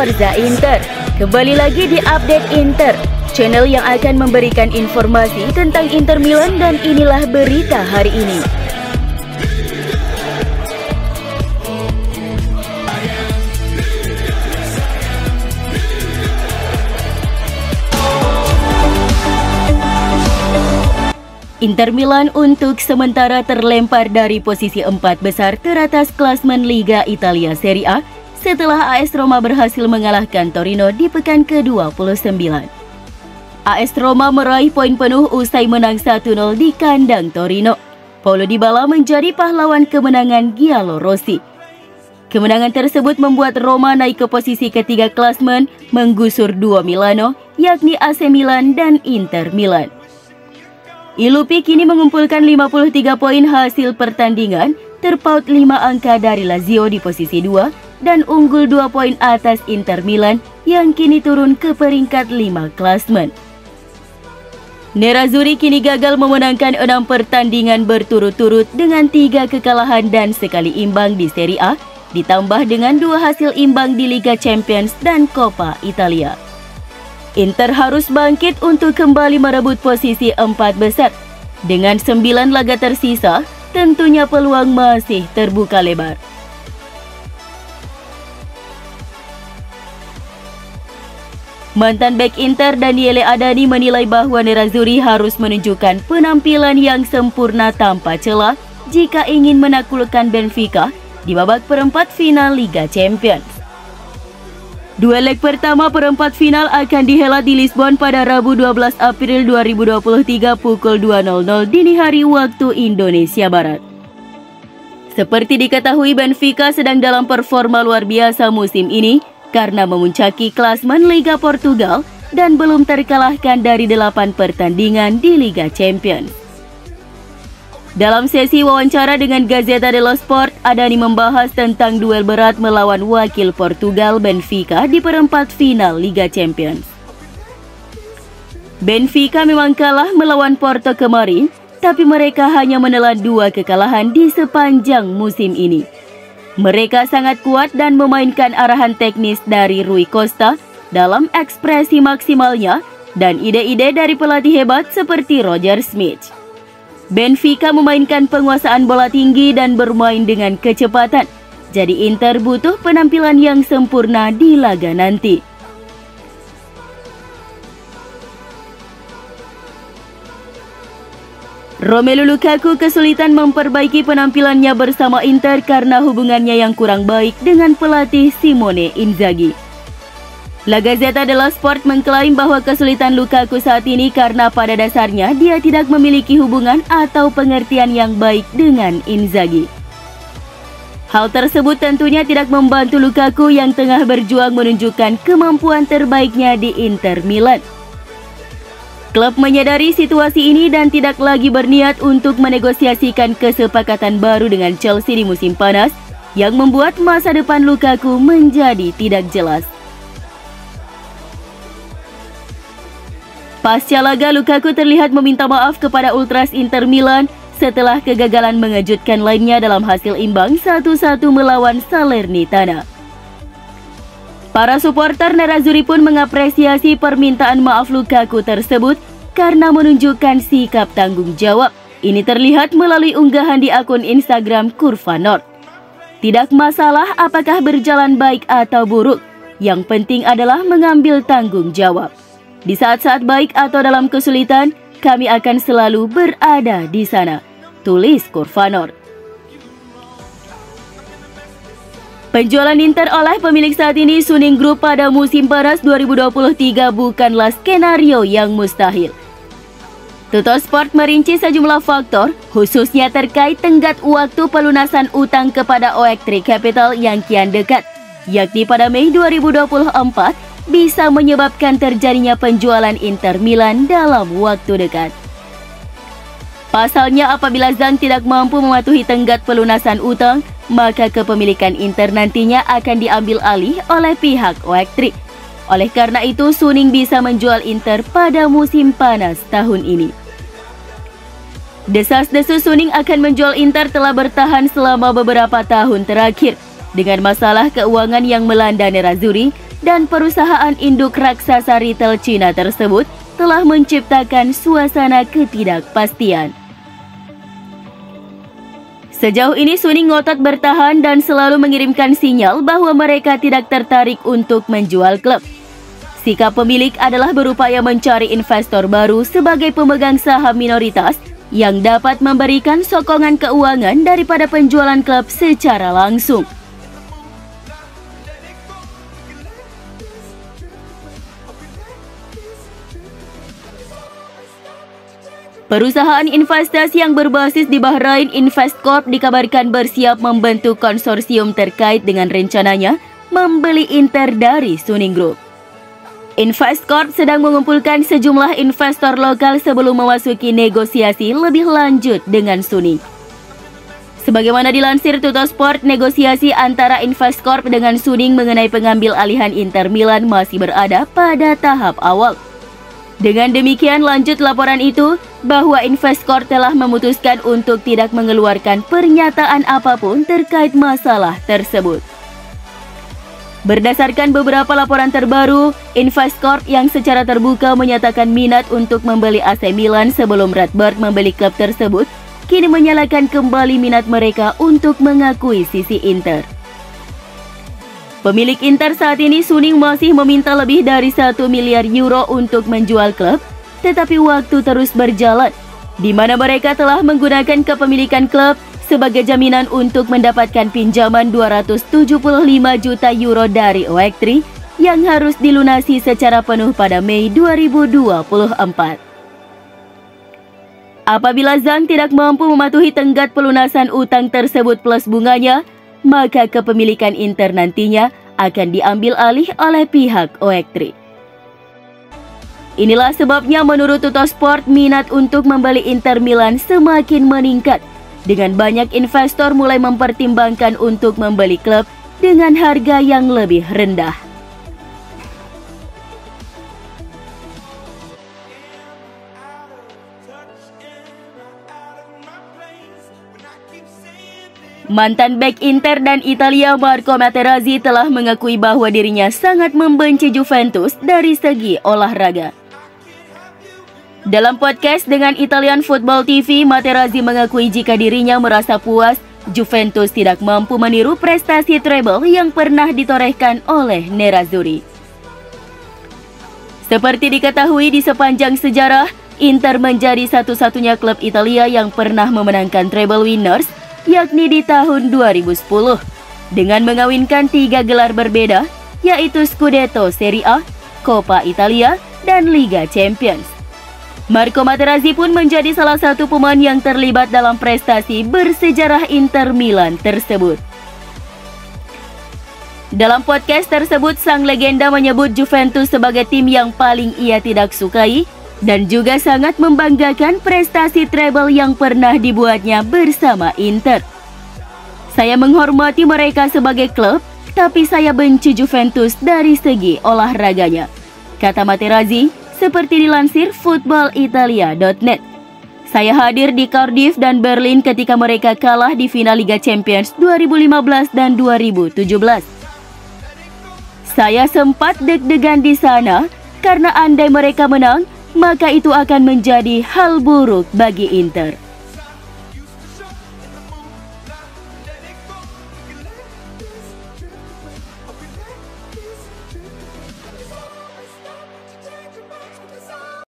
Forza Inter. Kembali lagi di Update Inter, channel yang akan memberikan informasi tentang Inter Milan, dan inilah berita hari ini. Inter Milan untuk sementara terlempar dari posisi 4 besar teratas klasmen Liga Italia Serie A setelah AS Roma berhasil mengalahkan Torino di pekan ke-29. AS Roma meraih poin penuh usai menang 1-0 di kandang Torino. Paulo Dybala menjadi pahlawan kemenangan Giallorossi. Kemenangan tersebut membuat Roma naik ke posisi ketiga klasmen, menggusur dua Milano, yakni AC Milan dan Inter Milan. Ilupi kini mengumpulkan 53 poin hasil pertandingan, terpaut 5 angka dari Lazio di posisi 2 dan unggul 2 poin atas Inter Milan yang kini turun ke peringkat 5 klasmen. Nerazzurri kini gagal memenangkan 6 pertandingan berturut-turut dengan 3 kekalahan dan sekali imbang di Serie A, ditambah dengan 2 hasil imbang di Liga Champions dan Coppa Italia. Inter harus bangkit untuk kembali merebut posisi 4 besar. Dengan 9 laga tersisa, tentunya peluang masih terbuka lebar. Mantan bek Inter Daniele Adani menilai bahwa Nerazzurri harus menunjukkan penampilan yang sempurna tanpa celah jika ingin menaklukkan Benfica di babak perempat final Liga Champions. Duel leg pertama perempat final akan dihelat di Lisbon pada Rabu 12 April 2023 pukul 2.00 dini hari waktu Indonesia Barat. Seperti diketahui, Benfica sedang dalam performa luar biasa musim ini karena memuncaki klasmen Liga Portugal dan belum terkalahkan dari 8 pertandingan di Liga Champions. Dalam sesi wawancara dengan Gazzetta dello Sport, Adani membahas tentang duel berat melawan wakil Portugal Benfica di perempat final Liga Champions. Benfica memang kalah melawan Porto kemarin, tapi mereka hanya menelan 2 kekalahan di sepanjang musim ini. Mereka sangat kuat dan memainkan arahan teknis dari Rui Costa dalam ekspresi maksimalnya dan ide-ide dari pelatih hebat seperti Roger Schmidt. Benfica memainkan penguasaan bola tinggi dan bermain dengan kecepatan. Jadi Inter butuh penampilan yang sempurna di laga nanti. Romelu Lukaku kesulitan memperbaiki penampilannya bersama Inter karena hubungannya yang kurang baik dengan pelatih Simone Inzaghi. La Gazzetta dello Sport mengklaim bahwa kesulitan Lukaku saat ini karena pada dasarnya dia tidak memiliki hubungan atau pengertian yang baik dengan Inzaghi. Hal tersebut tentunya tidak membantu Lukaku yang tengah berjuang menunjukkan kemampuan terbaiknya di Inter Milan. Klub menyadari situasi ini dan tidak lagi berniat untuk menegosiasikan kesepakatan baru dengan Chelsea di musim panas yang membuat masa depan Lukaku menjadi tidak jelas. Pasca laga, Lukaku terlihat meminta maaf kepada ultras Inter Milan setelah kegagalan mengejutkan lainnya dalam hasil imbang 1-1 melawan Salernitana. Para supporter Nerazzurri pun mengapresiasi permintaan maaf Lukaku tersebut karena menunjukkan sikap tanggung jawab. Ini terlihat melalui unggahan di akun Instagram Curva Nord. Tidak masalah apakah berjalan baik atau buruk, yang penting adalah mengambil tanggung jawab. Di saat-saat baik atau dalam kesulitan, kami akan selalu berada di sana, tulis Curva Nord. Penjualan Inter oleh pemilik saat ini Suning Group pada musim panas 2023 bukanlah skenario yang mustahil. Tuttosport merinci sejumlah faktor, khususnya terkait tenggat waktu pelunasan utang kepada Oaktree Capital yang kian dekat, yakni pada Mei 2024, bisa menyebabkan terjadinya penjualan Inter Milan dalam waktu dekat. Pasalnya, apabila Zhang tidak mampu mematuhi tenggat pelunasan utang, maka kepemilikan Inter nantinya akan diambil alih oleh pihak Oaktree. Oleh karena itu, Suning bisa menjual Inter pada musim panas tahun ini. Desas-desus Suning akan menjual Inter telah bertahan selama beberapa tahun terakhir. Dengan masalah keuangan yang melanda Nerazzurri, dan perusahaan induk raksasa retail Cina tersebut telah menciptakan suasana ketidakpastian. Sejauh ini Suning ngotot bertahan dan selalu mengirimkan sinyal bahwa mereka tidak tertarik untuk menjual klub. Sikap pemilik adalah berupaya mencari investor baru sebagai pemegang saham minoritas yang dapat memberikan sokongan keuangan daripada penjualan klub secara langsung. Perusahaan investasi yang berbasis di Bahrain, Investcorp, dikabarkan bersiap membentuk konsorsium terkait dengan rencananya membeli Inter dari Suning Group. Investcorp sedang mengumpulkan sejumlah investor lokal sebelum memasuki negosiasi lebih lanjut dengan Suning. Sebagaimana dilansir Tuttosport, negosiasi antara Investcorp dengan Suning mengenai pengambil alihan Inter Milan masih berada pada tahap awal. Dengan demikian, lanjut laporan itu bahwa Investcorp telah memutuskan untuk tidak mengeluarkan pernyataan apapun terkait masalah tersebut. Berdasarkan beberapa laporan terbaru, Investcorp yang secara terbuka menyatakan minat untuk membeli AC Milan sebelum Redbird membeli klub tersebut, kini menyalakan kembali minat mereka untuk mengakui sisi Inter. Pemilik Inter saat ini, Suning, masih meminta lebih dari 1 miliar euro untuk menjual klub, tetapi waktu terus berjalan, di mana mereka telah menggunakan kepemilikan klub sebagai jaminan untuk mendapatkan pinjaman 275 juta euro dari OEK3 yang harus dilunasi secara penuh pada Mei 2024. Apabila Zhang tidak mampu mematuhi tenggat pelunasan utang tersebut plus bunganya, maka kepemilikan Inter nantinya akan diambil alih oleh pihak OEK3. Inilah sebabnya menurut Tuttosport, minat untuk membeli Inter Milan semakin meningkat, dengan banyak investor mulai mempertimbangkan untuk membeli klub dengan harga yang lebih rendah. Mantan bek Inter dan Italia Marco Materazzi telah mengakui bahwa dirinya sangat membenci Juventus dari segi olahraga. Dalam podcast dengan Italian Football TV, Materazzi mengakui jika dirinya merasa puas Juventus tidak mampu meniru prestasi treble yang pernah ditorehkan oleh Nerazzurri. Seperti diketahui di sepanjang sejarah, Inter menjadi satu-satunya klub Italia yang pernah memenangkan treble winners, yakni di tahun 2010, dengan mengawinkan 3 gelar berbeda, yaitu Scudetto Serie A, Coppa Italia, dan Liga Champions. Marco Materazzi pun menjadi salah satu pemain yang terlibat dalam prestasi bersejarah Inter Milan tersebut. Dalam podcast tersebut, sang legenda menyebut Juventus sebagai tim yang paling ia tidak sukai, dan juga sangat membanggakan prestasi treble yang pernah dibuatnya bersama Inter. Saya menghormati mereka sebagai klub, tapi saya benci Juventus dari segi olahraganya, kata Materazzi, seperti dilansir footballitalia.net. Saya hadir di Cardiff dan Berlin ketika mereka kalah di final Liga Champions 2015 dan 2017. Saya sempat deg-degan di sana karena andai mereka menang, maka itu akan menjadi hal buruk bagi Inter.